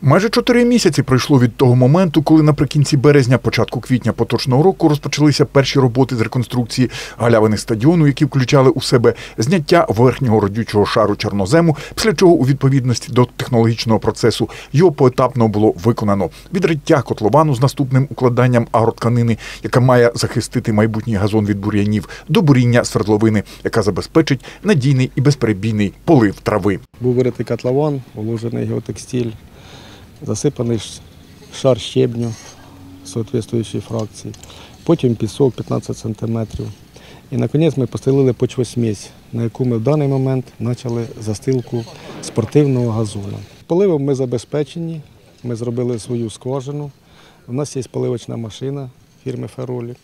Майже 4 місяці пройшло від того моменту, коли наприкінці березня, початку квітня поточного року розпочалися перші роботи з реконструкції галявини стадіону, які включали у себе зняття верхнього родючого шару чорнозему, після чого у відповідності до технологічного процесу його поетапно було виконано. Відриття котловану з наступним укладанням агротканини, яка має захистити майбутній газон від бур'янів, до буріння свердловини, яка забезпечить надійний і безперебійний полив трави. Був виритий котлован, уложений геотекстиль, засипаний шар щебню соответствуючої фракції, потім пісок 15 см. І, наконець, ми постелили почвосмесь, на яку ми в даний момент почали застилку спортивного газону. Поливом ми забезпечені, ми зробили свою скважину. У нас є поливочна машина фірми «Феролі».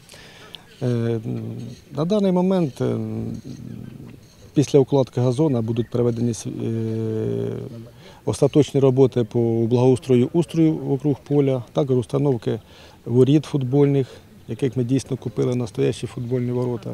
На даний момент після укладки газону будуть проведені остаточні роботи по благоустрою вокруг поля, також установки воріт футбольних, яких ми дійсно купили настоящі футбольні ворота.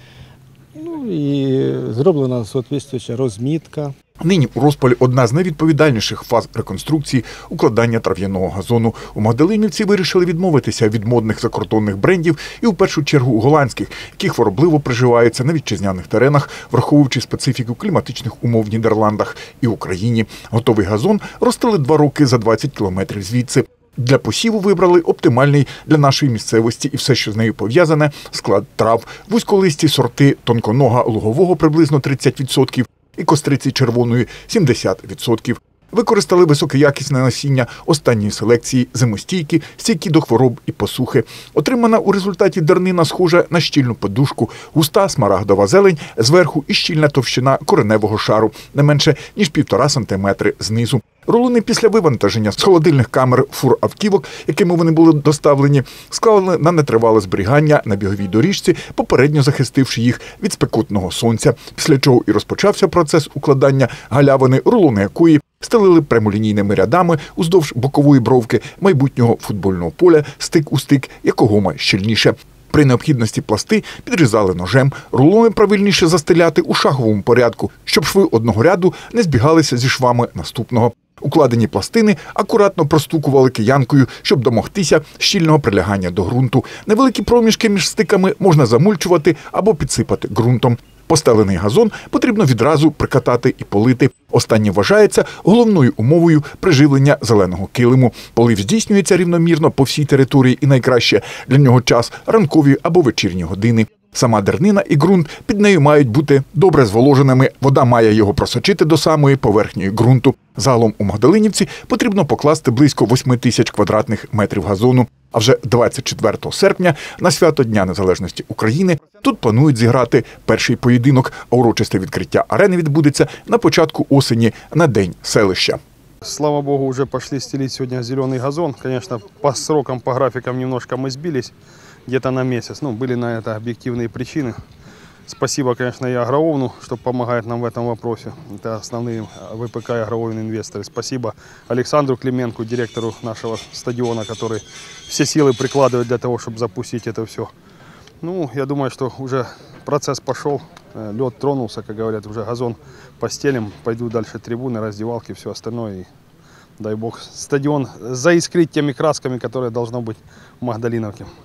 Ну і зроблена соответствуюча розмітка. Нині у розпалі одна з найвідповідальніших фаз реконструкції – укладання трав'яного газону. У Магдалинівці вирішили відмовитися від модних закордонних брендів і, у першу чергу, голландських, які хворобливо приживаються на вітчизняних теренах, враховуючи специфіку кліматичних умов в Нідерландах і Україні. Готовий газон розстали 2 роки за 20 кілометрів звідси. Для посіву вибрали оптимальний для нашої місцевості і все, що з нею пов'язане – склад трав, вузьколисті сорти тонконога лугового приблизно 30%, і костриці червоної – 70%. Використали високоякісне насіння останньої селекції, зимостійкі, стійкі до хвороб і посухи. Отримана у результаті дернина схожа на щільну подушку, густа смарагдова зелень зверху і щільна товщина кореневого шару, не менше ніж 1,5 см знизу. Рулони після вивантаження з холодильних камер фур-автівок, якими вони були доставлені, склали на нетривале зберігання на біговій доріжці, попередньо захистивши їх від спекотного сонця, після чого і розпочався процес укладання галявини, рулони якої стелили прямолінійними рядами уздовж бокової бровки майбутнього футбольного поля, стик у стик, якогома щільніше. При необхідності пласти підрізали ножем, рулони правильніше застеляти у шаговому порядку, щоб шви одного ряду не збігалися зі швами наступного. Укладені пластини акуратно простукували киянкою, щоб домогтися щільного прилягання до ґрунту. Невеликі проміжки між стиками можна замульчувати або підсипати ґрунтом. Постелений газон потрібно відразу прикатати і полити. Останнє вважається головною умовою приживлення зеленого килиму. Полив здійснюється рівномірно по всій території і найкраще для нього час – ранкові або вечірні години. Сама дернина і ґрунт під нею мають бути добре зволоженими, вода має його просочити до самої поверхні ґрунту. Загалом у Магдалинівці потрібно покласти близько 8 тисяч квадратних метрів газону. А вже 24 серпня, на свято Дня Незалежності України, тут планують зіграти перший поєдинок, а урочисте відкриття арени відбудеться на початку осені на День селища. Слава богу, уже пошли стелить сегодня зеленый газон. Конечно, по срокам, по графикам немножко мы сбились, где-то на месяц. Ну, были на это объективные причины. Спасибо, конечно, и Агроовну, что помогает нам в этом вопросе. Это основные ВПК и Агроовен инвесторы. Спасибо Александру Клименку, директору нашего стадиона, который все силы прикладывает для того, чтобы запустить это все. Ну, я думаю, что уже процесс пошел, лед тронулся, как говорят, уже газон постелим, пойдут дальше трибуны, раздевалки, все остальное. И, дай бог, стадион заискрить теми красками, которые должно быть в Магдалиновке.